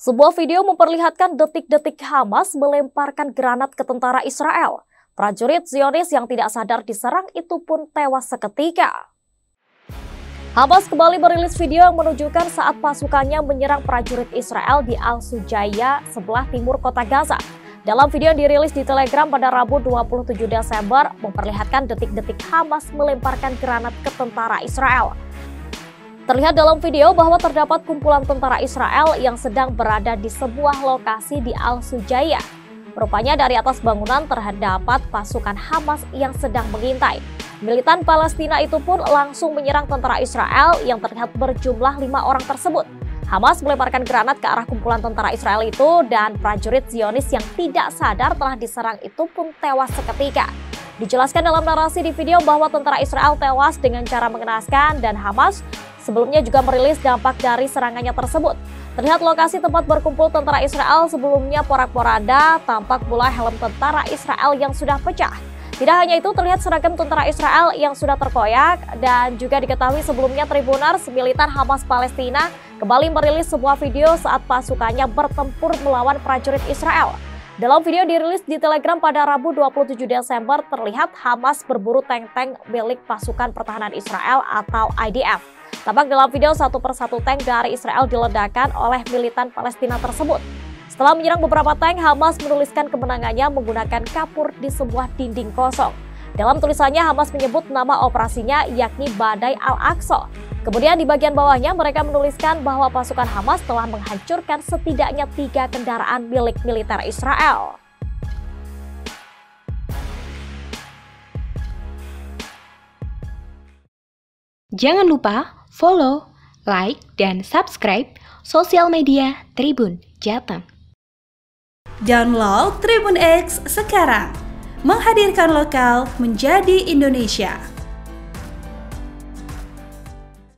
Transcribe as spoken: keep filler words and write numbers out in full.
Sebuah video memperlihatkan detik-detik Hamas melemparkan granat ke tentara Israel. Prajurit Zionis yang tidak sadar diserang itu pun tewas seketika. Hamas kembali merilis video yang menunjukkan saat pasukannya menyerang prajurit Israel di Al-Sujaya, sebelah timur kota Gaza. Dalam video yang dirilis di Telegram pada Rabu dua puluh tujuh Desember, memperlihatkan detik-detik Hamas melemparkan granat ke tentara Israel. Terlihat dalam video bahwa terdapat kumpulan tentara Israel yang sedang berada di sebuah lokasi di Al-Sujaya. Rupanya dari atas bangunan terdapat pasukan Hamas yang sedang mengintai. Militan Palestina itu pun langsung menyerang tentara Israel yang terlihat berjumlah lima orang tersebut. Hamas melemparkan granat ke arah kumpulan tentara Israel itu dan prajurit Zionis yang tidak sadar telah diserang itu pun tewas seketika. Dijelaskan dalam narasi di video bahwa tentara Israel tewas dengan cara mengenaskan dan Hamas sebelumnya juga merilis dampak dari serangannya tersebut. Terlihat lokasi tempat berkumpul tentara Israel sebelumnya porak-poranda, tampak pula helm tentara Israel yang sudah pecah. Tidak hanya itu, terlihat seragam tentara Israel yang sudah terkoyak dan juga diketahui sebelumnya Tribunars, militan Hamas Palestina, kembali merilis sebuah video saat pasukannya bertempur melawan prajurit Israel. Dalam video dirilis di Telegram pada Rabu dua puluh tujuh Desember, terlihat Hamas berburu tank-tank milik pasukan pertahanan Israel atau I D F. Tampak dalam video satu persatu tank dari Israel diledakkan oleh militan Palestina tersebut. Setelah menyerang beberapa tank, Hamas menuliskan kemenangannya menggunakan kapur di sebuah dinding kosong. Dalam tulisannya, Hamas menyebut nama operasinya yakni Badai Al-Aqsa. Kemudian di bagian bawahnya mereka menuliskan bahwa pasukan Hamas telah menghancurkan setidaknya tiga kendaraan milik militer Israel. Jangan lupa follow, like, dan subscribe sosial media Tribun Jateng. Download Tribun X sekarang, menghadirkan lokal menjadi Indonesia.